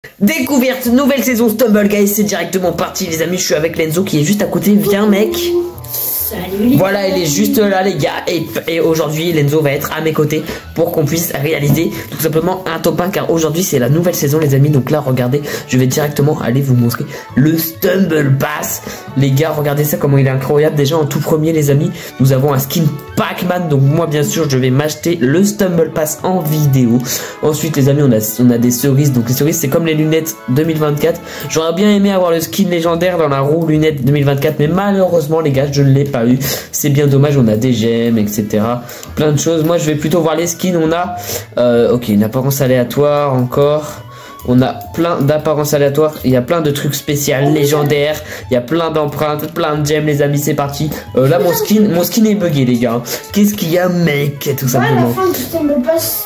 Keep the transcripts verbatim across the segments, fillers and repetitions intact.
Découverte, nouvelle saison Stumble Guys, c'est directement parti les amis, je suis avec Lenzo qui est juste à côté, viens mec. Salut. Voilà, il est juste là les gars, et, et aujourd'hui Lenzo va être à mes côtés pour qu'on puisse réaliser tout simplement un top un, car aujourd'hui c'est la nouvelle saison les amis. Donc là regardez, je vais directement aller vous montrer le Stumble Pass. Les gars, regardez ça comment il est incroyable. Déjà en tout premier les amis, nous avons un skin Pac-Man, donc moi bien sûr je vais m'acheter le Stumble Pass en vidéo. Ensuite les amis, on a, on a des cerises, donc les cerises c'est comme les lunettes deux mille vingt-quatre. J'aurais bien aimé avoir le skin légendaire dans la roue lunettes deux mille vingt-quatre, mais malheureusement les gars je ne l'ai pas eu. C'est bien dommage, on a des gemmes, et cetera. Plein de choses. Moi je vais plutôt voir les skins. On a euh, ok, une apparence aléatoire encore. On a plein d'apparences aléatoires. Il y a plein de trucs spéciaux, légendaires. Il y a plein d'empreintes, plein de gemmes les amis, c'est parti. Euh, là mon skin, mon skin est bugué les gars. Qu'est-ce qu'il y a mec, tout simplement. Ouais, à la fin du Stumble Pass.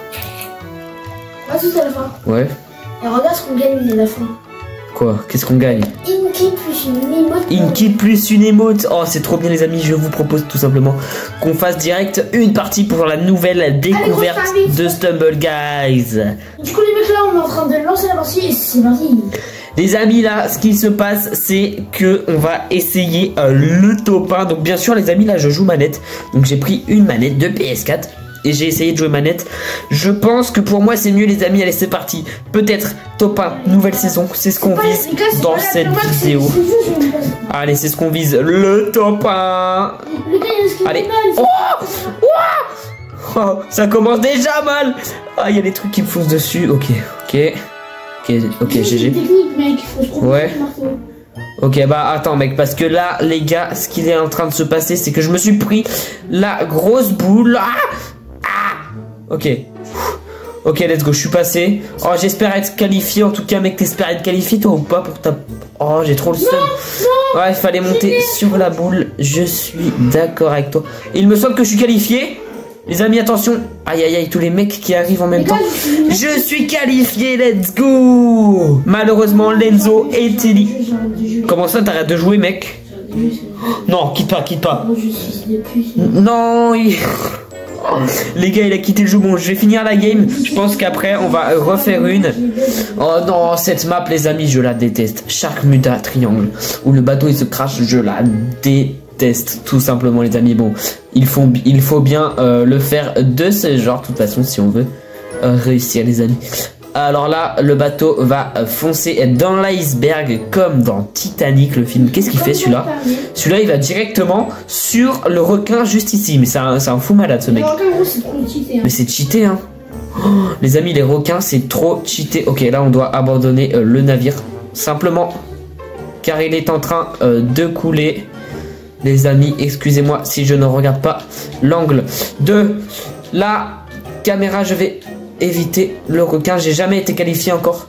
Pas tout à la fin. Ouais. Et regarde ce qu'on gagne à la fin. Quoi? Qu'est-ce qu'on gagne? Inky plus une emote. Inky plus une emote. Oh c'est trop bien les amis. Je vous propose tout simplement qu'on fasse direct une partie pour la nouvelle découverte Allez, de Stumble Guys. Du coup les mecs là on est en train de lancer la partie et c'est parti. Les amis là, ce qui se passe c'est que on va essayer euh, le top un. Donc bien sûr les amis là je joue manette. Donc j'ai pris une manette de P S quatre. Et j'ai essayé de jouer manette. Je pense que pour moi c'est mieux les amis. Allez c'est parti. Peut-être top un, nouvelle saison. C'est ce qu'on vise dans cette vidéo. Allez c'est ce qu'on vise. Le top un. Allez. Oh, oh, oh, ça commence déjà mal. Ah il y a des trucs qui me foussent dessus. Ok. Ok. Ok. Ok G G. Ouais. Ok bah attends mec, parce que là les gars, ce qui est en train de se passer c'est que je me suis pris la grosse boule. Ah, ah. Ok. Ok let's go, je suis passé. Oh j'espère être qualifié. En tout cas mec, t'espères être qualifié toi ou pas pour ta... Oh j'ai trop le seum. Ouais il fallait monter sur la boule. Je suis d'accord avec toi. Il me semble que je suis qualifié. Les amis attention. Aïe aïe aïe, tous les mecs qui arrivent en même temps. Je suis qualifié, let's go. Malheureusement Lenzo est éli. Comment ça t'arrêtes de jouer mec? Non quitte pas, quitte pas. Non il... Les gars il a quitté le jeu. Bon je vais finir la game. Je pense qu'après on va refaire une. Oh non cette map les amis je la déteste. Sharkmuda triangle où le bateau il se crache, je la déteste tout simplement les amis. Bon il faut, il faut bien euh, le faire de ce genre de toute façon si on veut euh, réussir les amis. Alors là le bateau va foncer dans l'iceberg comme dans Titanic le film. Qu'est-ce qu'il fait celui-là? Celui-là il va directement sur le requin juste ici. Mais c'est un, un fou malade ce mec. Mais c'est cheaté hein. Oh, les amis les requins c'est trop cheaté. Ok là on doit abandonner euh, le navire simplement car il est en train euh, de couler. Les amis excusez-moi si je ne regarde pas l'angle de la caméra. Je vais éviter le requin. J'ai jamais été qualifié encore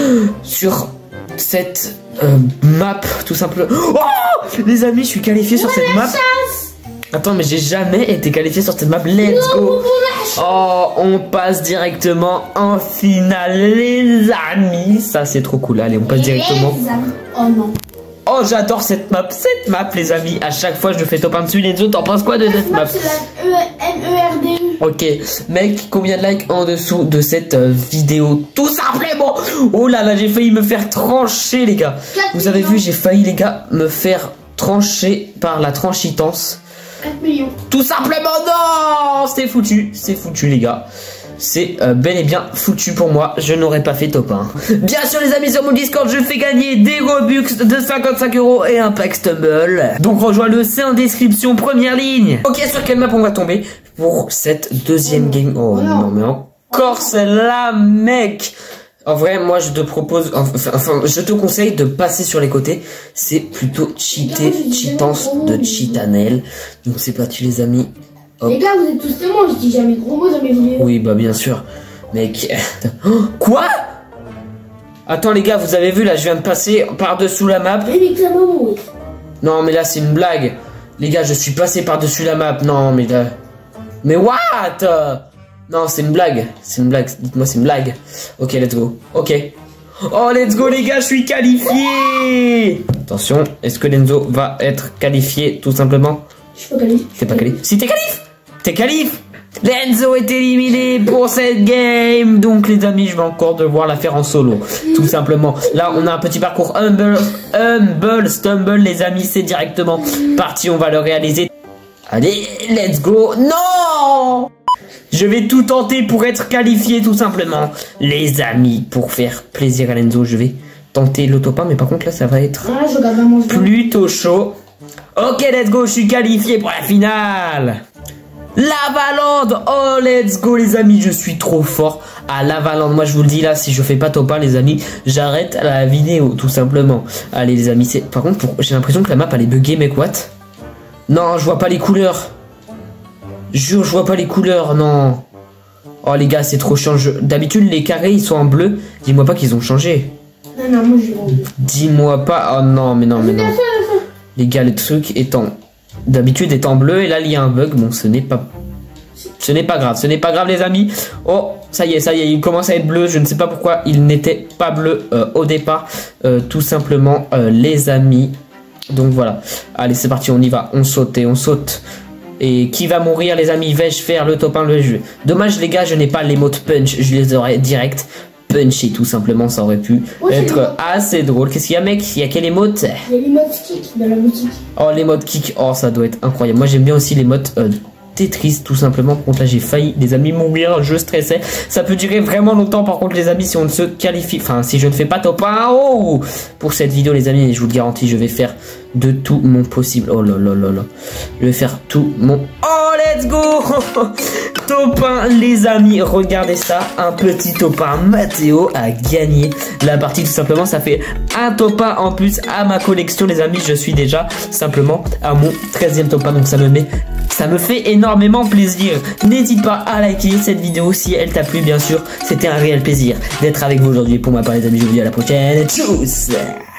sur cette euh, map tout simplement. Oh les amis je suis qualifié sur cette map. Attends mais j'ai jamais été qualifié sur cette map. Let's go. Oh on passe directement en finale les amis. Ça c'est trop cool. Allez on passe directement. Oh non. Oh j'adore cette map, cette map les amis. À chaque fois je fais top un dessus. Les autres t'en penses quoi de cette map? C'est la M E R D U. Ok mec, combien de likes en dessous de cette euh, vidéo tout simplement? Oh là là j'ai failli me faire trancher les gars. Vous avez vu j'ai failli les gars me faire trancher par la tranchitance. quatre millions. Tout simplement non. C'est foutu, c'est foutu les gars. C'est euh, bel et bien foutu pour moi. Je n'aurais pas fait top un. Bien sûr les amis sur mon Discord je fais gagner des Robux de cinquante-cinq euros et un pack Stumble. Donc rejoins-le, c'est en description, première ligne. Ok sur quelle map on va tomber pour cette deuxième game? Oh non mais encore celle-là mec. En vrai moi je te propose, enfin, enfin je te conseille de passer sur les côtés. C'est plutôt cheaté, cheatance de cheatanel. Donc c'est parti les amis. Hop. Les gars, vous êtes tous témoins, je dis jamais gros mots dans mes vidéos. Oui, bah bien sûr. Mec. Oh, quoi? Attends les gars, vous avez vu là, je viens de passer par-dessous la map. Non mais là c'est une blague. Les gars, je suis passé par-dessus la map. Non mais là... Mais what? Non, c'est une blague. C'est une blague, dites-moi c'est une blague. Ok, let's go. Ok. Oh, let's go les gars, je suis qualifié. Attention, est-ce que Lenzo va être qualifié tout simplement? Je suis pas qualifié. T'es pas qualifié? Si t'es qualifié. T'es qualif. Lenzo est éliminé pour cette game. Donc les amis, je vais encore devoir la faire en solo. Tout simplement. Là, on a un petit parcours Humble, Humble, Stumble, les amis. C'est directement parti. On va le réaliser. Allez, let's go. Non! Je vais tout tenter pour être qualifié, tout simplement. Les amis, pour faire plaisir à Lenzo, je vais tenter l'autopin. Mais par contre, là, ça va être Ah, je regarde vraiment plutôt chaud. Ok, let's go. Je suis qualifié pour la finale. Lavalande, oh let's go les amis, je suis trop fort à Lavalande. Moi je vous le dis là, si je fais pas top un les amis, j'arrête la vidéo tout simplement. Allez les amis, c'est par contre pour... j'ai l'impression que la map elle est buggée mec, what? Non, je vois pas les couleurs. Jure, je vois pas les couleurs, non. Oh les gars, c'est trop chiant. Je... D'habitude les carrés ils sont en bleu. Dis-moi pas qu'ils ont changé. Non, non, moi je vais. Dis-moi pas, oh non mais non mais non. Les gars, le truc étant... D'habitude est en bleu et là il y a un bug. Bon, ce n'est pas ce n'est pas grave, ce n'est pas grave les amis. Oh, ça y est, ça y est, il commence à être bleu. Je ne sais pas pourquoi il n'était pas bleu euh, au départ, euh, tout simplement euh, les amis. Donc voilà, allez c'est parti, on y va, on saute et on saute. Et qui va mourir les amis? Vais-je faire le top un le jeu? Dommage les gars, je n'ai pas les mots de punch, je les aurais direct punchy tout simplement, ça aurait pu ouais, être assez drôle. Qu'est-ce qu'il y a mec? Il y a quel émote? Il y a l'émote kick dans la boutique. Oh l'émote kick, oh ça doit être incroyable. Moi j'aime bien aussi l'émote euh, Tetris tout simplement. Par contre là j'ai failli les amis mourir, je stressais. Ça peut durer vraiment longtemps par contre les amis si on ne se qualifie. Enfin si je ne fais pas top un oh, pour cette vidéo les amis, je vous le garantis, je vais faire de tout mon possible. Oh là là là là. Je vais faire tout mon... Oh let's go. Top un les amis, regardez ça, un petit top un. Mathéo a gagné la partie tout simplement, ça fait un top un en plus à ma collection les amis. Je suis déjà simplement à mon treizième top un, donc ça me met ça me fait énormément plaisir. N'hésite pas à liker cette vidéo si elle t'a plu bien sûr. C'était un réel plaisir d'être avec vous aujourd'hui. Pour ma part les amis, je vous dis à la prochaine. Tchuss.